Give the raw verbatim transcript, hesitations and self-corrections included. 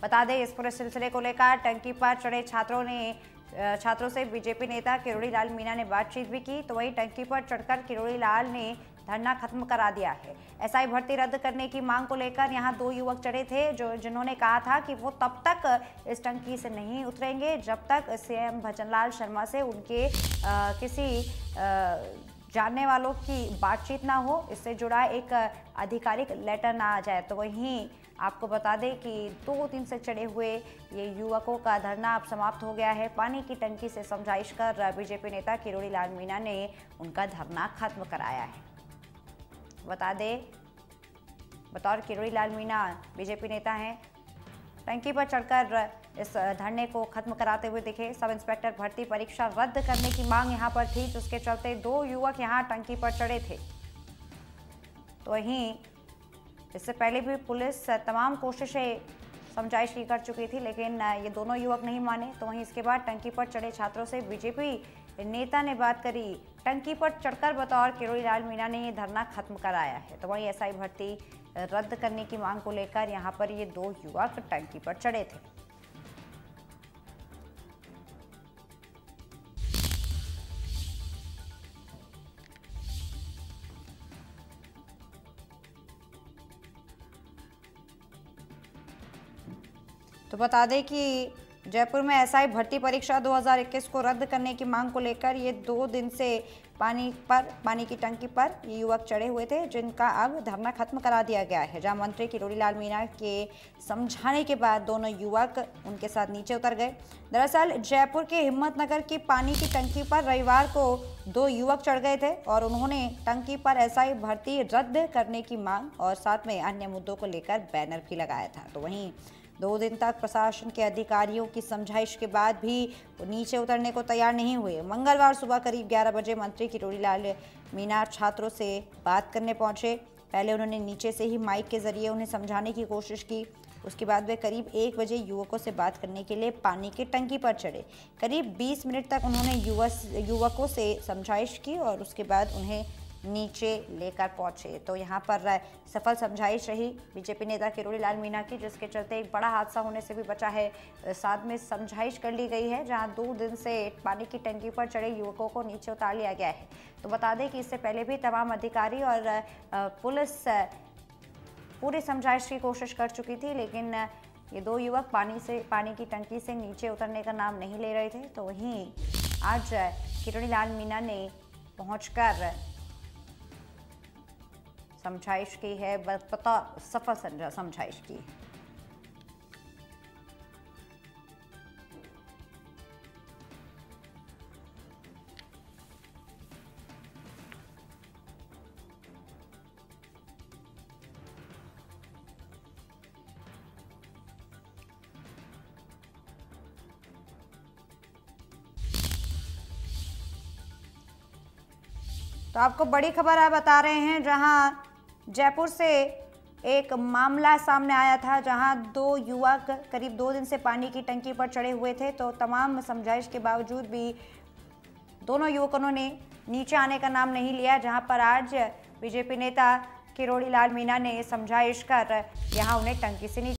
बता दें, इस पूरे सिलसिले को लेकर टंकी पर चढ़े छात्रों ने छात्रों से बीजेपी नेता किरोड़ी लाल मीणा ने बातचीत भी की। तो वहीं टंकी पर चढ़कर किरोड़ी लाल ने धरना खत्म करा दिया है। एसआई भर्ती रद्द करने की मांग को लेकर यहां दो युवक चढ़े थे, जो जिन्होंने कहा था कि वो तब तक इस टंकी से नहीं उतरेंगे जब तक सीएम भजनलाल शर्मा से उनके आ, किसी आ, जानने वालों की बातचीत ना हो, इससे जुड़ा एक आधिकारिक लेटर ना आ जाए। तो वहीं आपको बता दें कि दो दिन से चढ़े हुए ये युवकों का धरना अब समाप्त हो गया है। पानी की टंकी से समझाइश कर बीजेपी नेता किरोड़ी लाल मीणा ने उनका धरना खत्म कराया है। बता दें, बतौर किरोड़ी लाल मीणा बीजेपी नेता हैं, टंकी पर चढ़कर इस धरने को खत्म कराते हुए दिखे। सब इंस्पेक्टर भर्ती परीक्षा रद्द करने की मांग यहां पर थी, जिसके चलते दो युवक यहां टंकी पर चढ़े थे। तो वहीं इससे पहले भी पुलिस तमाम कोशिशें समझाइश की कर चुकी थी, लेकिन ये दोनों युवक नहीं माने। तो वहीं इसके बाद टंकी पर चढ़े छात्रों से बीजेपी नेता ने बात करी। टंकी पर चढ़कर बतौर किरोड़ी लाल मीणा ने ये धरना खत्म कराया है। तो वहीं एसआई भर्ती रद्द करने की मांग को लेकर यहां पर ये दो युवक टंकी पर चढ़े थे। तो बता दें कि जयपुर में एसआई भर्ती परीक्षा दो हज़ार इक्कीस को रद्द करने की मांग को लेकर ये दो दिन से पानी पर पानी की टंकी पर ये युवक चढ़े हुए थे, जिनका अब धरना खत्म करा दिया गया है। जहां मंत्री किरोड़ी लाल मीणा के समझाने के बाद दोनों युवक उनके साथ नीचे उतर गए। दरअसल जयपुर के हिम्मतनगर की पानी की टंकी पर रविवार को दो युवक चढ़ गए थे और उन्होंने टंकी पर एसआई भर्ती रद्द करने की मांग और साथ में अन्य मुद्दों को लेकर बैनर भी लगाया था। तो वहीं दो दिन तक प्रशासन के अधिकारियों की समझाइश के बाद भी वो नीचे उतरने को तैयार नहीं हुए। मंगलवार सुबह करीब ग्यारह बजे मंत्री किरोड़ी लाल मीणा छात्रों से बात करने पहुंचे। पहले उन्होंने नीचे से ही माइक के जरिए उन्हें समझाने की कोशिश की। उसके बाद वे करीब एक बजे युवकों से बात करने के लिए पानी की टंकी पर चढ़े। करीब बीस मिनट तक उन्होंने युवकों से समझाइश की और उसके बाद उन्हें नीचे लेकर पहुंचे। तो यहां पर सफल समझाइश रही बीजेपी नेता किरोड़ी लाल मीणा की, जिसके चलते एक बड़ा हादसा होने से भी बचा है। साथ में समझाइश कर ली गई है, जहां दो दिन से पानी की टंकी पर चढ़े युवकों को नीचे उतार लिया गया है। तो बता दें कि इससे पहले भी तमाम अधिकारी और पुलिस पूरी समझाइश की कोशिश कर चुकी थी, लेकिन ये दो युवक पानी से पानी की टंकी से नीचे उतरने का नाम नहीं ले रहे थे। तो वहीं आज किरोड़ी लाल मीणा ने पहुंचकर समझाइश की है, पता सफल समझाइश की। तो आपको बड़ी खबर आप बता रहे हैं, जहां जयपुर से एक मामला सामने आया था, जहां दो युवक करीब दो दिन से पानी की टंकी पर चढ़े हुए थे। तो तमाम समझाइश के बावजूद भी दोनों युवकों ने नीचे आने का नाम नहीं लिया, जहां पर आज बीजेपी नेता किरोड़ी लाल मीणा ने समझाइश कर यहां उन्हें टंकी से नीचे